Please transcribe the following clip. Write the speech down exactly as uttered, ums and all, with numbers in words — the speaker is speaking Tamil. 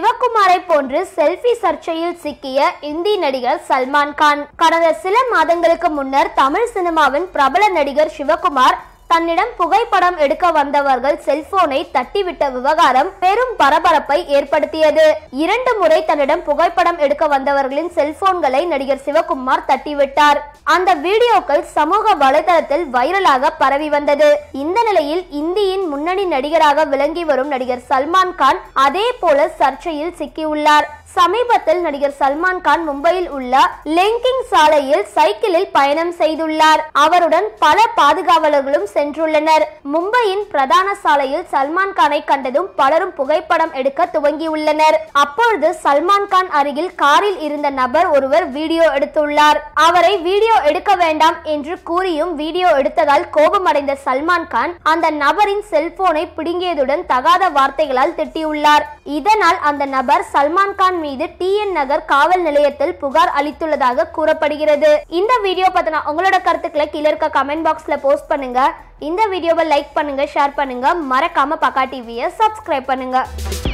சிவகுமாரை போன்று செல்ஃபி சர்ச்சையில் சிக்கிய இந்தி நடிகர் சல்மான் கான். கடந்த சில மாதங்களுக்கு முன்னர் தமிழ் சினிமாவின் பிரபல நடிகர் சிவகுமார் தன்னிடம் புகைப்படம் எடுக்க வந்தவர்கள் செல்போனை தட்டிவிட்ட விவகாரம் பெரும் பரபரப்பை ஏற்படுத்தியது. இரண்டு முறை தன்னிடம் புகைப்படம் எடுக்க வந்தவர்களின் செல்போன்களை நடிகர் சிவகுமார் தட்டிவிட்டார். அந்த வீடியோக்கள் சமூக வலைதளத்தில் வைரலாக பரவி வந்தது. இந்த நிலையில் இந்தியின் முன்னணி நடிகராக விளங்கி வரும் நடிகர் சல்மான் கான் அதே போல சர்ச்சையில் சிக்கியுள்ளார். சமீபத்தில் நடிகர் சல்மான் கான் மும்பையில் உள்ள லெங்கிங் சாலையில் சைக்கிளில் பயணம் செய்துள்ளார். அவருடன் பல பாதுகாவலர்களும் சென்றுள்ளனர். மும்பையின் பிரதான சாலையில் சல்மான் கானை கண்டதும் பலரும் புகைப்படம் எடுக்க துவங்கியுள்ளனர். அப்பொழுது சல்மான் கான் அருகில் காரில் இருந்த நபர் ஒருவர் வீடியோ எடுத்துள்ளார். அவரை வீடியோ எடுக்க வேண்டாம் என்று கூறியும் வீடியோ எடுத்ததால் கோபமடைந்த சல்மான் கான் அந்த நபரின் செல்போனை பிடுங்கியதுடன் தகாத வார்த்தைகளால் திட்டியுள்ளார். இதனால் அந்த நபர் சல்மான் கான் மீது டி என் நகர் காவல் நிலையத்தில் புகார் அளித்துள்ளதாக கூறப்படுகிறது. இந்த வீடியோ பத்தின உங்களோட கருத்துக்களை கீழே இருக்க கமெண்ட் பாக்ஸ்ல போஸ்ட் பண்ணுங்க. இந்த வீடியோவை லைக் பண்ணுங்க, ஷேர் பண்ணுங்க, மறக்காம பக்கா டிவியை சப்ஸ்கிரைப் பண்ணுங்க.